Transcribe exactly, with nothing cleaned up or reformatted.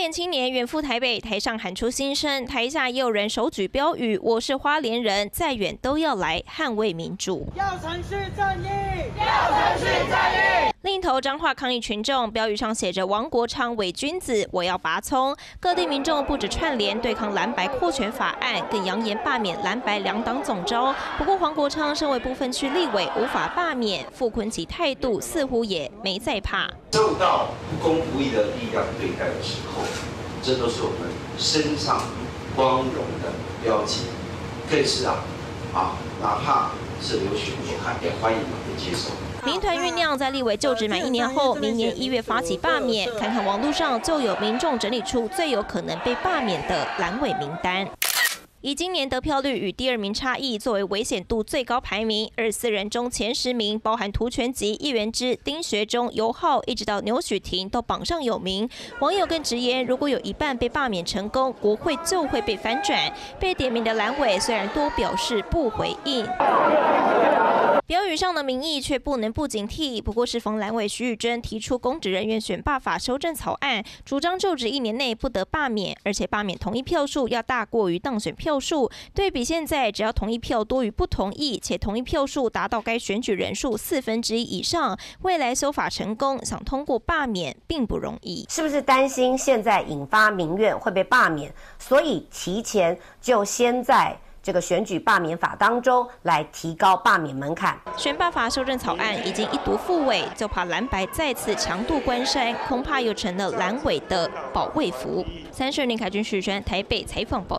联青年远赴台北，台上喊出心声，台下也有人手举标语：“我是花莲人，再远都要来捍卫民主。” 要城市正义，要城市正义。 另一头彰化抗议群众，标语上写着“王国昌伪君子，我要拔葱”。各地民众不止串联对抗蓝白扩权法案，更扬言罢免蓝白两党总召。不过黄国昌身为不分区立委，无法罢免，傅崐萁态度似乎也没在怕。 受到不公不义的力量对待的时候，这都是我们身上光荣的标记，更是啊啊，哪怕是流血流汗，也欢迎我们接受。 民团酝酿在立委就职满一年后，明年一月发起罢免。看看网络上就有民众整理出最有可能被罢免的蓝委名单。以今年得票率与第二名差异作为危险度最高排名，二十四人中前十名包含涂权吉、叶元之、丁学忠、尤浩，一直到牛许婷都榜上有名。网友更直言，如果有一半被罢免成功，国会就会被翻转。被点名的蓝委虽然多表示不回应。标语上的民意却不能不警惕。不过，适逢蓝委徐宇珍提出公职人员选罢法修正草案，主张就职一年内不得罢免，而且罢免同意票数要大过于当选票数。对比现在，只要同意票多于不同意，且同意票数达到该选举人数四分之一以上，未来修法成功，想通过罢免并不容易。 是不是担心现在引发民怨会被罢免，所以提前就先在这个选举罢免法当中来提高罢免门槛？ 选罢法修正草案已经一读复委，就怕蓝白再次强渡关山，恐怕又成了蓝委的保卫服。三十二年凯军许宣台北采访报道。